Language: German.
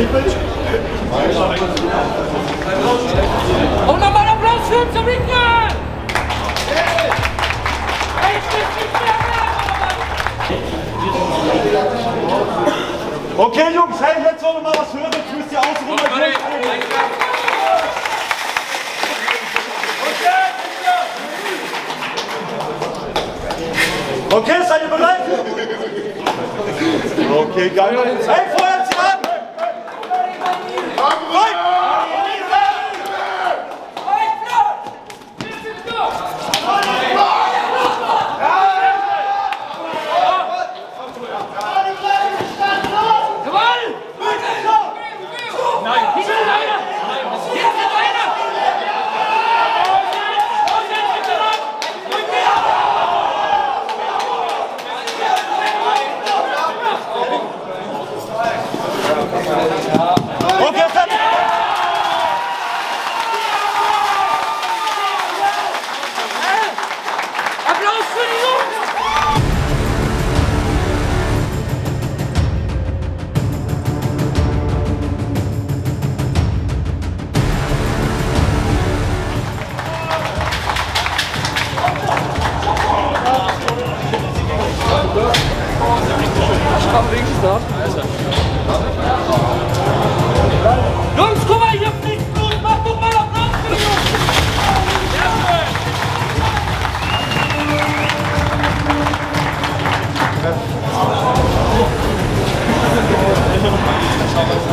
Und nochmal Applaus für uns zum Ringen! Okay, Jungs, hey, jetzt noch mal was hören, jetzt müsst ihr ausruhen. Okay, seid ihr bereit? Okay, geil. Hey, feuert sie an! Jungs, guck mal, ich hab nichts gut, mach doch mal Applaus für die Jungs! Sehr schön!